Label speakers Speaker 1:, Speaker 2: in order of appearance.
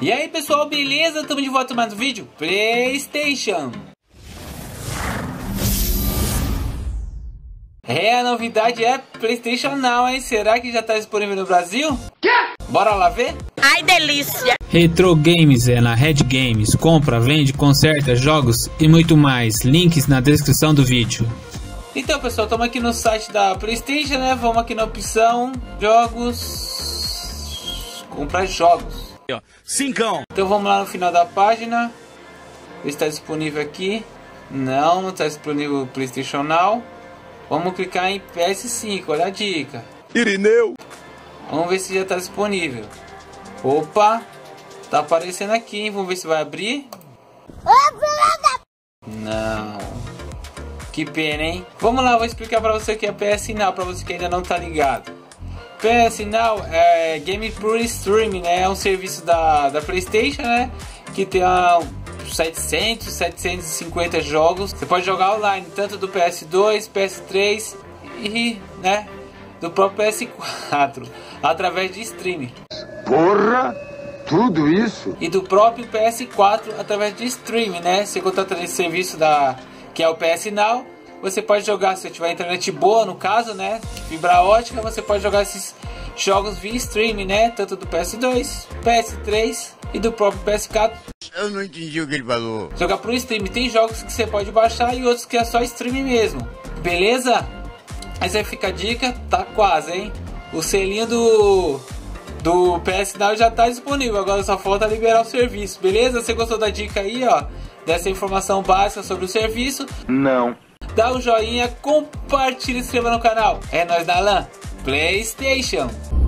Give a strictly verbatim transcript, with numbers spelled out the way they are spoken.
Speaker 1: E aí pessoal, beleza? Estamos de volta mais um vídeo PlayStation. É, a novidade é PlayStation Now, hein? Será que já está disponível no Brasil? Quê? Bora lá ver?
Speaker 2: Ai, delícia!
Speaker 3: Retro Games é na Red Games. Compra, vende, conserta, jogos e muito mais. Links na descrição do vídeo.
Speaker 1: Então pessoal, estamos aqui no site da PlayStation, né? Vamos aqui na opção Jogos. Comprar jogos.
Speaker 4: Cincão.
Speaker 1: Então vamos lá no final da página. Está disponível aqui. Não, não está disponível o PlayStation Now. Vamos clicar em P S cinco, olha a dica.
Speaker 4: Irineu.
Speaker 1: Vamos ver se já está disponível. Opa, tá aparecendo aqui, hein? Vamos ver se vai abrir. Não. Que pena, hein? Vamos lá, vou explicar para você o que é P S Now, para você que ainda não tá ligado. P S Now é Game Pure Streaming, né? É um serviço da, da PlayStation, né? Que tem uh, setecentos, setecentos e cinquenta jogos. Você pode jogar online, tanto do P S dois, P S três e, né, do próprio P S quatro, através de streaming.
Speaker 5: Porra! Tudo isso?
Speaker 1: E do próprio P S quatro através de streaming, né? Você contrata esse serviço da que é o P S Now. Você pode jogar, se tiver internet boa, no caso, né, fibra ótica, você pode jogar esses jogos via streaming, né, tanto do P S dois, P S três e do próprio P S quatro.
Speaker 4: Eu não entendi o que ele falou.
Speaker 1: Jogar pro streaming, tem jogos que você pode baixar e outros que é só streaming mesmo, beleza? Mas aí fica a dica, tá quase, hein? O selinho do do P S Now já tá disponível, agora só falta liberar o serviço, beleza? Você gostou da dica aí, ó, dessa informação básica sobre o serviço?
Speaker 5: Não.
Speaker 1: Dá um joinha, compartilha e se inscreva no canal. É nóis da LAN PlayStation.